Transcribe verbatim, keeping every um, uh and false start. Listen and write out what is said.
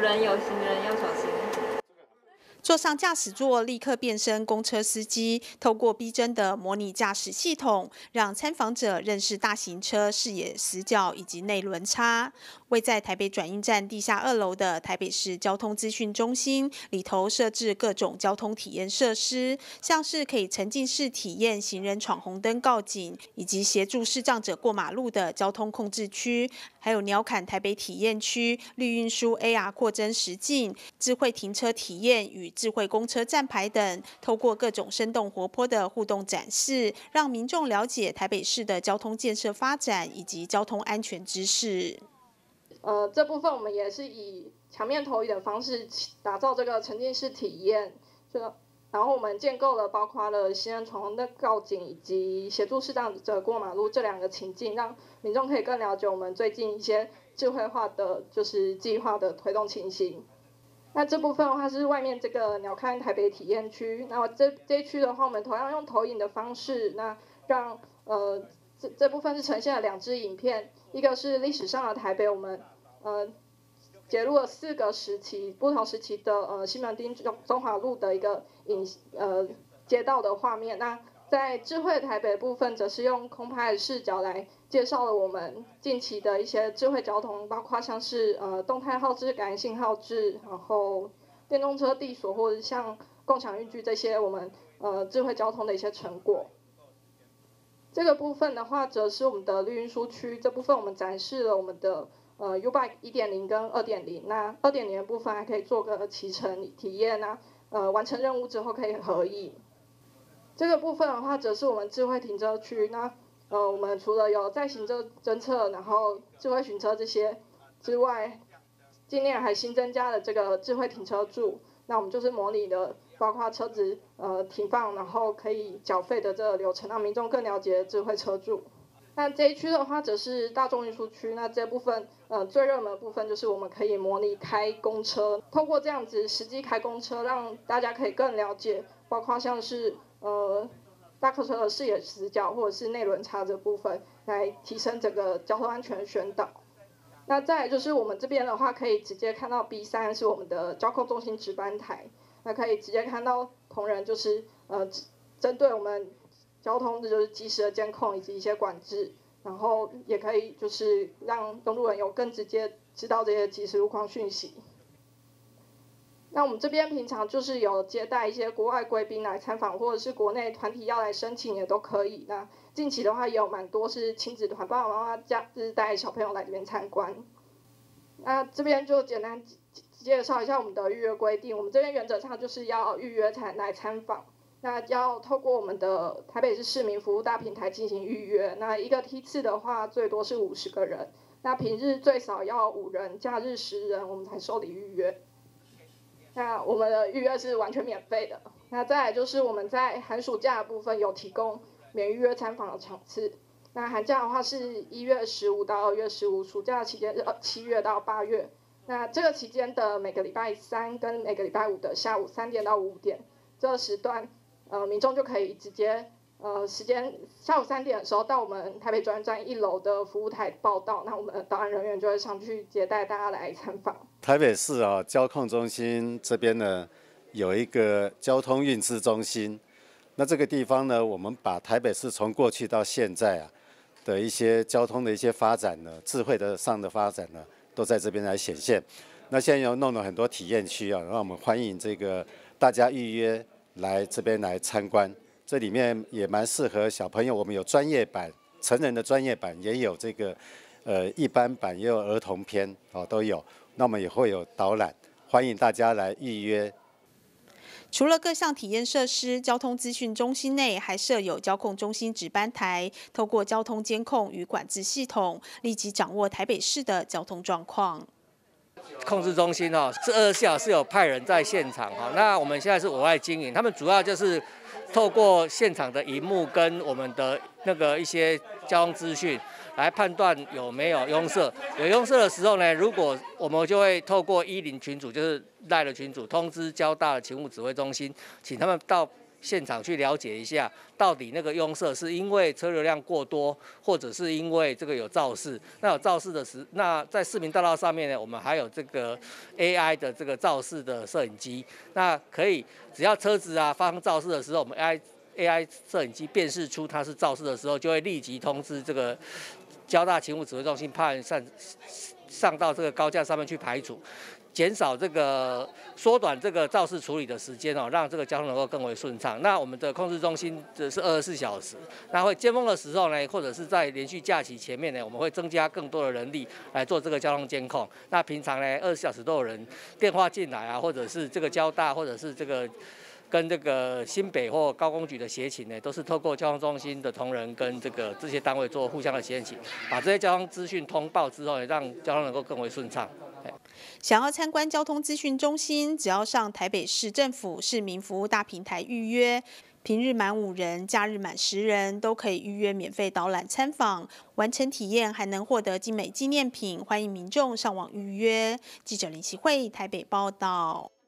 人有行人要小心。 坐上驾驶座立刻变身公车司机，透过逼真的模拟驾驶系统，让参访者认识大型车视野死角以及内轮差。位在台北转运站地下二楼的台北市交通资讯中心里头设置各种交通体验设施，像是可以沉浸式体验行人闯红灯告警，以及协助视障者过马路的交通控制区，还有鸟瞰台北体验区、绿运输 A R 扩增实境、智慧停车体验与智慧公车站牌等，透过各种生动活泼的互动展示，让民众了解台北市的交通建设发展以及交通安全知识。 呃，这部分我们也是以墙面投影的方式打造这个沉浸式体验，就然后我们建构了包括了行人闯红灯告警以及协助视障者过马路这两个情境，让民众可以更了解我们最近一些智慧化的就是计划的推动情形。那这部分的话是外面这个鸟瞰台北体验区，那这这一区的话，我们同样用投影的方式，那让呃这这部分是呈现了两支影片，一个是历史上的台北，我们呃揭露了四个时期不同时期的呃西门町中中华路的一个影呃街道的画面。那在智慧台北部分，则是用空拍的视角来介绍了我们近期的一些智慧交通，包括像是呃动态号志、感应性号志，然后电动车地锁或者像共享运具这些我们呃智慧交通的一些成果。这个部分的话，则是我们的绿运输区，这部分我们展示了我们的呃 U-Bike 一点零 跟 二点零， 那 二点零 的部分还可以做个骑乘体验啊，呃完成任务之后可以合影。这个部分的话，则是我们智慧停车区，那呃我们除了有在行车侦测，然后智慧巡车这些之外，今年还新增加了这个智慧停车柱，那我们就是模拟的包括车子呃停放，然后可以缴费的这个流程，让民众更了解智慧车柱。那这一区的话，则是大众运输区，那这部分呃最热门的部分就是我们可以模拟开公车，透过这样子实际开公车，让大家可以更了解，包括像是呃大客车的视野死角或者是内轮差这部分，来提升整个交通安全的宣导。那再来就是我们这边的话，可以直接看到 B 三 是我们的交控中心值班台，那可以直接看到同仁就是呃针对我们交通的就是及时的监控以及一些管制，然后也可以就是让用路人有更直接知道这些即时路况讯息。那我们这边平常就是有接待一些国外贵宾来参访，或者是国内团体要来申请也都可以。那近期的话也有蛮多是亲子团，爸爸妈妈家就是带小朋友来这边参观。那这边就简单介绍一下我们的预约规定，我们这边原则上就是要预约才来参访。那要透过我们的台北市市民服务大平台进行预约，那一个梯次的话最多是五十个人，那平日最少要五人，假日十人，我们才受理预约。那我们的预约是完全免费的。那再来就是我们在寒暑假的部分有提供免预约参访的场次。那寒假的话是一月十五到二月十五，暑假期间是七月到八月。那这个期间的每个礼拜三跟每个礼拜五的下午三点到五点这个时段。呃，民众就可以直接呃时间下午三点的时候到我们台北转运站一楼的服务台报到，那我们的导览人员就会上去接待大家来参访。 台北市啊交控中心这边呢有一个交通运资中心，那这个地方呢，我们把台北市从过去到现在啊的一些交通的一些发展呢，智慧的上的发展呢，都在这边来显现。那现在又弄了很多体验区啊，让我们欢迎这个大家预约。来这边来参观，这里面也蛮适合小朋友。我们有专业版、成人的专业版，也有这个呃一般版，也有儿童篇哦，都有。那我们也会有导览，欢迎大家来预约。 除了各项体验设施，交通资讯中心内还设有交控中心值班台，透过交通监控与管制系统，立即掌握台北市的交通状况。 控制中心哦，是二十四小时有派人在现场哈。那我们现在是我外经营，他们主要就是透过现场的荧幕跟我们的那个一些交通资讯来判断有没有拥塞。有拥塞的时候呢，如果我们就会透过一零群组，就是赖的群组通知交大的勤务指挥中心，请他们到现场去了解一下，到底那个拥塞是因为车流量过多，或者是因为这个有肇事。那有肇事的时，那在市民大道上面呢，我们还有这个 A I 的这个肇事的摄影机，那可以只要车子啊发生肇事的时候，我们 A I A I 摄影机辨识出它是肇事的时候，就会立即通知这个交大勤务指挥中心派人上上到这个高架上面去排除。减少这个缩短这个肇事处理的时间哦，让这个交通能够更为顺畅。那我们的控制中心这是二十四小时，那会尖峰的时候呢，或者是在连续假期前面呢，我们会增加更多的人力来做这个交通监控。那平常呢，二十四小时都有人电话进来啊，或者是这个交大，或者是这个跟这个新北或高工局的协勤呢，都是透过交通中心的同仁跟这个这些单位做互相的协勤，把这些交通资讯通报之后呢，让交通能够更为顺畅。 想要参观交通资讯中心，只要上台北市政府市民服务大平台预约，平日满五人，假日满十人都可以预约免费导览参访，完成体验还能获得精美纪念品，欢迎民众上网预约。记者林希慧台北报道。